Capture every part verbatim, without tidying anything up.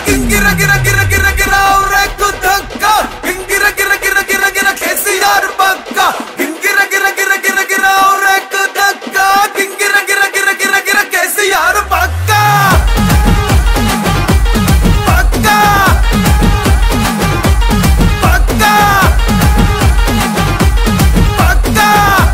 गिरा गिरा गिरा गिरा गिरा रेकु धक्का गिरा गिरा गिरा गिरा गिरा केसीआर पक्का गिरा गिरा गिरा गिरा गिरा रेकु धक्का गिरा गिरा गिरा गिरा गिरा केसीआर पक्का पक्का पक्का पक्का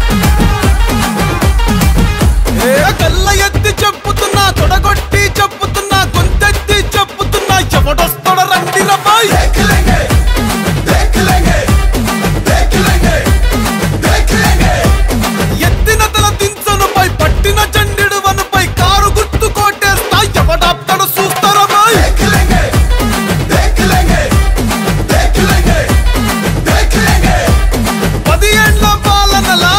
ए कल्ल ఎత్తి చెప్పుతున్నా తొడగొట్టి చెప్పుతున్నా కొంతెత్తి చెప్పుతున్నా ఎవడొస్తాడ రండి రబాయ్ देख लेंगे देख लेंगे देख लेंगे देख लेंगे ఎత్తిన తల దించనుపై పట్టిన చండిడు వనుపై కారు గుర్తు కోటేస్తా ఎవడాప్తాడు చూస్తారా బాయ్ देख लेंगे देख लेंगे देख लेंगे देख लेंगे పది ఏండ్ల పాలనలా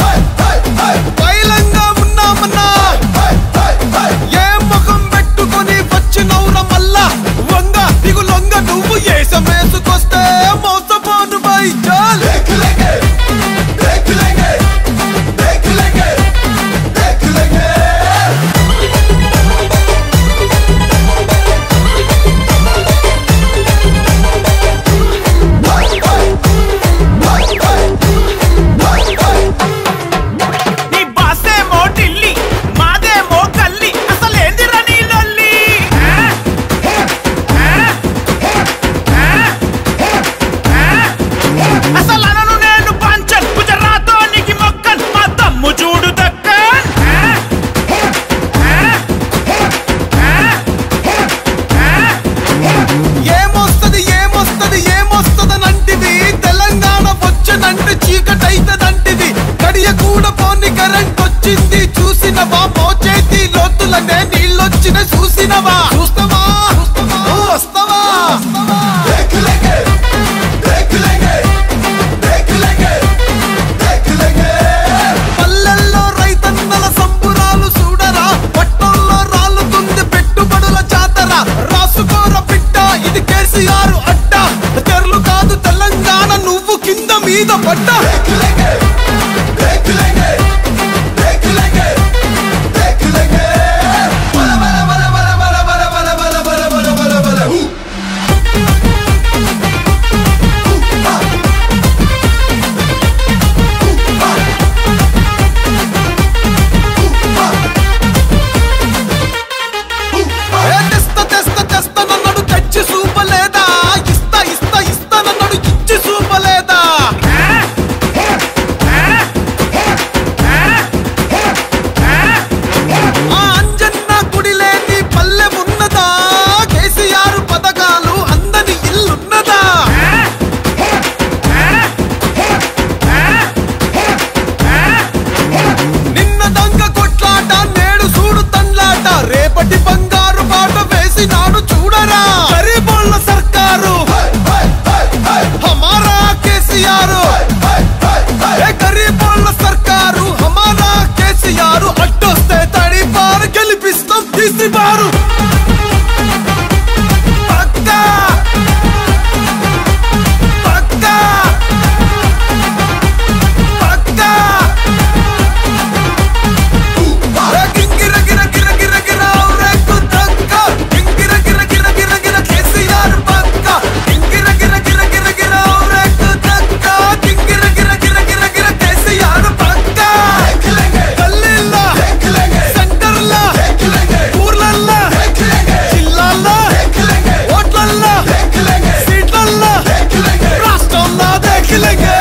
పైలంగా ఉన్నామన్నా ఏ ముఖం పెట్టుకొని వచ్చినవురా మల్లా వంగ దిగులొంగ నువ్వు ఏసమేసుకొస్తే మోసపోను బై చాల్ देख लेंगे देख लेंगे देख लेंगे देख लेंगे నీ బాసేమో ఢిల్లీ మాదేమో గల్లీ అసలేందిరా నీ లొల్లి అసలు అనను నేను పంచన్ గుజరాతోనికి మొక్కన్ మా తమ్ము చూడు దక్కన్ ఏమొస్తది ఏమొస్తది ఏమొస్తదనంటివి తెలంగాణ వచ్చనంటే చీకటైతదంటివి గడియ కూడా పోని కరెంట్ వచ్చింది చూసినవా మోచేతి లోతులనే నీళ్ళొచ్చిన చూసినవా చూస్తావా నువ్వు వస్తావా देख लेंगे देख लेंगे देख लेंगे देख लेंगे పల్లెల్లో రైతన్నల సంబురాలు చూడరా పట్టణంలో రాలుతుంది పెట్టుబడుల జాతర రాసుకోర బిడ్డ ఇది కేసీఆర్ అడ్డ తెరలు కాదు తెలంగాణ నువ్వు కింద మీద పడ్డ देख लेंगे देख लेंगे देख लेंगे देख लेंगे बला बला बला बला बला बला बला बला बला बला बला हु ఏ తెస్తా తెస్తా తెస్తా నన్ను తెచ్చి చూపలేదా ఇస్తా ఇస్తా ఇస్తా నన్ను ఇచ్చి చూపలేదా ఆ అంజన్న గుడి లేని పల్లె ఉన్నదా కేసీఆర్ పథకాలు అందని ఇల్లున్నదా నిన్న దంగ కొట్లాట నేడు చూడు తండ్లాట రేపటి బంగారు బాట వేసినాడు చూడరా గరీబోళ్ళ సర్కారు హమారా కేసీఆర్ ఏ గరీబోళ్ళ సర్కారు హమారా కేసీఆర్ అడ్డొస్తే తడిపారు గెలిపిస్తాం తీసిపారు పక్కా పక్కా పక్కా గిర గిర గిర గిర గిర రెక్కు ధక్కా గిర గిర గిర గిర గిర కేసీఆర్ పక్కా గిర గిర గిర గిర గిర రెక్కు ధక్కా గిర గిర గిర గిర గిర కేసీఆర్ పక్కా देख लेंगे గల్లీల్లో देख लेंगे సెంటర్లో देख लेंगे ఊర్లల్లో देख लेंगे జిల్లాల్లో देख लेंगे ఓట్లల్లో देख लेंगे సీట్లల్లో देख लेंगे రాష్ట్రంలో देख लेंगे